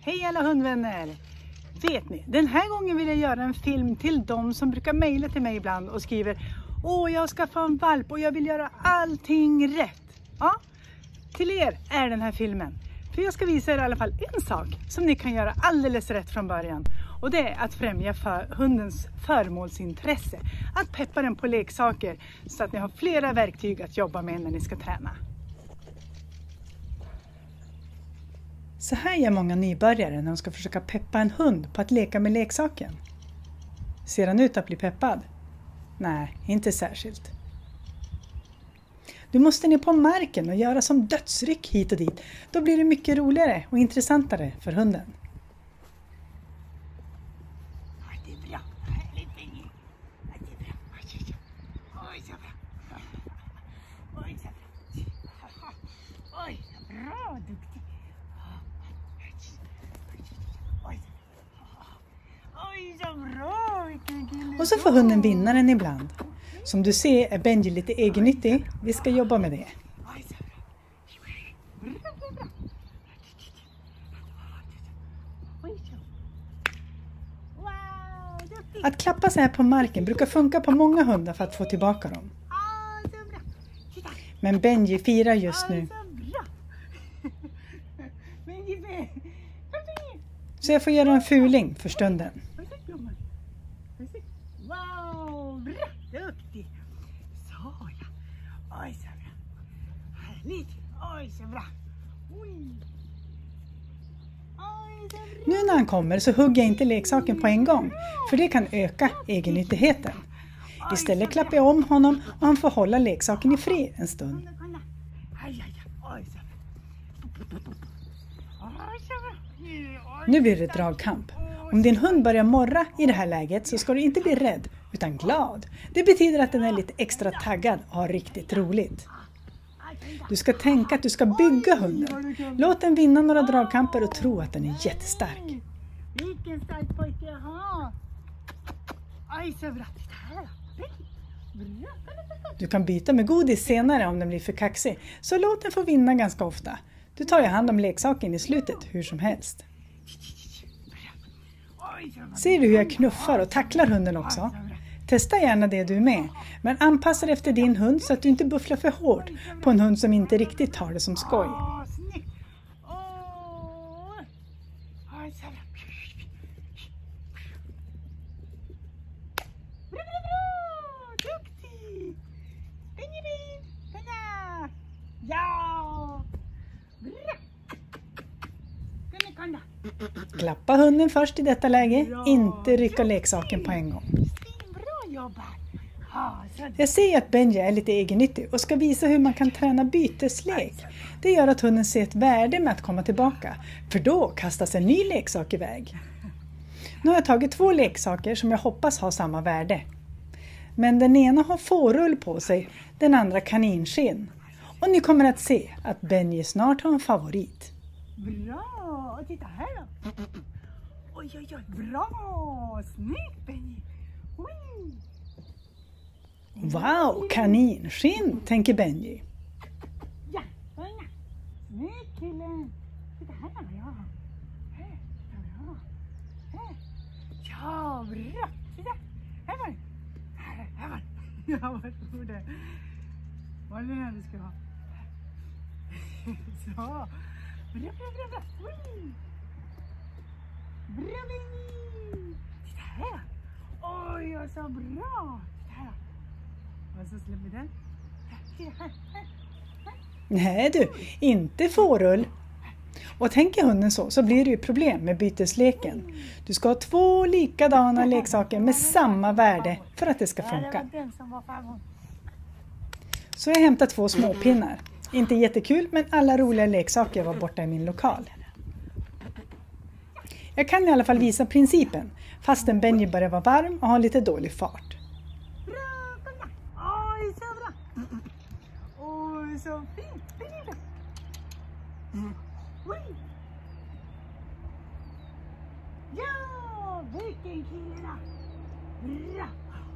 Hej alla hundvänner! Vet ni, den här gången vill jag göra en film till de som brukar mejla till mig ibland och skriver: åh, jag ska få en valp och jag vill göra allting rätt. Ja, till er är den här filmen. För jag ska visa er i alla fall en sak som ni kan göra alldeles rätt från början. Och det är att främja hundens föremålsintresse. Att peppa den på leksaker så att ni har flera verktyg att jobba med när ni ska träna. Så här gör många nybörjare när de ska försöka peppa en hund på att leka med leksaken. Ser han ut att bli peppad? Nej, inte särskilt. Du måste ner på marken och göra som dödsryck hit och dit. Då blir det mycket roligare och intressantare för hunden. Det är bra. Härligt, Benny. Det är bra. Oj, så bra. Oj, så bra. Oj, bra, duktig. Oj, så bra. Vilken kille. Och så får hunden vinnaren ibland. Som du ser är Benji lite egennyttig. Vi ska jobba med det. Oj, så bra. Bra. Oj, så. Wow, duktig. Att klappa sig här på marken brukar funka på många hundar för att få tillbaka dem. Så bra. Titta. Men Benji firar just nu. Så bra. Men ge mig. Så jag får göra en fuling för stunden. Wow, bra, duktig. Så ja. Oj, så bra. Härligt. Oj, så bra. Oj. Oj, så bra. Nu när han kommer så hugger jag inte leksaken på en gång. För det kan öka egennyttigheten. Istället klappar jag om honom och han får hålla leksaken i fred en stund. Kolla. Aj, aj, aj. Oj, så bra. Oj, så bra. Nu blir det dragkamp. Om din hund börjar morra i det här läget så ska du inte bli rädd utan glad. Det betyder att den är lite extra taggad och har riktigt roligt. Du ska tänka att du ska bygga hunden. Låt den vinna några dragkamper och tro att den är jättestark. Vilken stark pojke jag har. Oj, så bra. Titta här då. Bra. Du kan byta med godis senare om den blir för kaxig. Så låt den få vinna ganska ofta. Du tar ju hand om leksaken i slutet hur som helst. Ser du hur jag knuffar och tacklar hunden också? Testa gärna det du med. Men anpassa dig efter din hund så att du inte bufflar för hårt på en hund som inte riktigt tar det som skoj. Snyggt. Oj, så bra. Bra, bra, bra. Duktig. Benjamin. Kolla. Ja. Bra. Kolla. Klappa hunden först i detta läge. Inte rycka leksaken på en gång. Bra jobbat. Så Jag ser att Benji är lite egennyttig och ska visa hur man kan träna byteslek. Det gör att hunden ser ett värde med att komma tillbaka. För då kastas en ny leksak iväg. Nu har jag tagit 2 leksaker som jag hoppas har samma värde. Men den ena har fårull på sig, den andra kaninskinn. Och ni kommer att se att Benji snart har en favorit. bra. Och titta här då. Oj, oj, oj. Bra. Snyggt, Benny. Oj. Wow, kaninskinn, tänker Benji. Ja, kolla. Snyggt, killen. Titta här då. Ja. Här. Ja. Här. Ja, bra. Titta. Här var det. Här var det. Ja, vad tror du? Vad är det här du ska ha? Så. Bra, bra, bra, bra. Oj. Bra, Benny. Titta här. Oj, vad så bra. Titta här. Och så släpper den. Här. Nej du, inte fårull. Och tänker hunden så blir det ju problem med bytesleken. Du ska ha 2 likadana leksaker med samma värde för att det ska funka. Så jag hämtar 2 småpinnar. Inte jättekul, men alla roliga leksaker var borta i min lokal. Jag kan i alla fall visa principen, fastän Benji börjar vara varm och har lite dålig fart. Bra, kolla. Oj, så bra. Oj, så fint. Oj. Ja, vilken kille då. Bra.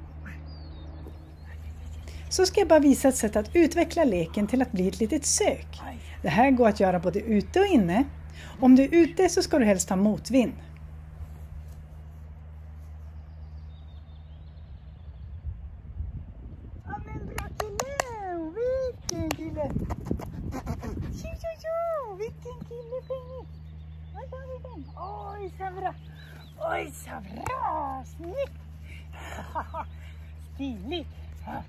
Så ska jag bara visa ett sätt att utveckla leken till att bli ett litet sök. Det här går att göra både ute och inne. Om du är ute så ska du helst ha motvind. Ja men bra kille! Vilken kille! Tjo, vilken kille Penny! Vad tar vi den? Oj så bra! Oj så bra! Snyggt! Stiligt! Bra!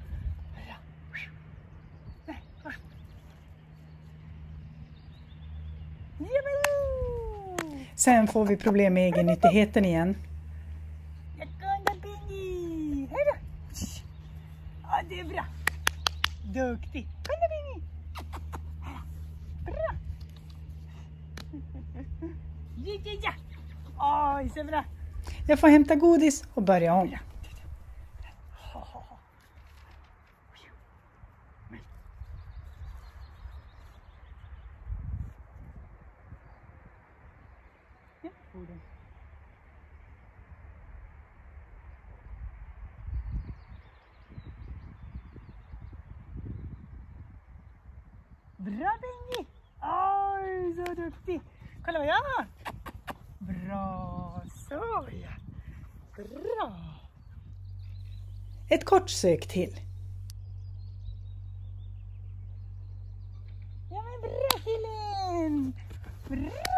Nej, först. Sen får vi problem med egennyttigheten igen. Jag kunde Penny! Hej då! Ja det är bra! Duktig! Kunde Penny! Bra! Ja! Oj så bra! Jag får hämta godis och börja om. Bra Benji! Oj, så duktig! Kolla vad jag har! Bra, så ja! Bra! Ett kort sök till. Ja men bra killen! Bra!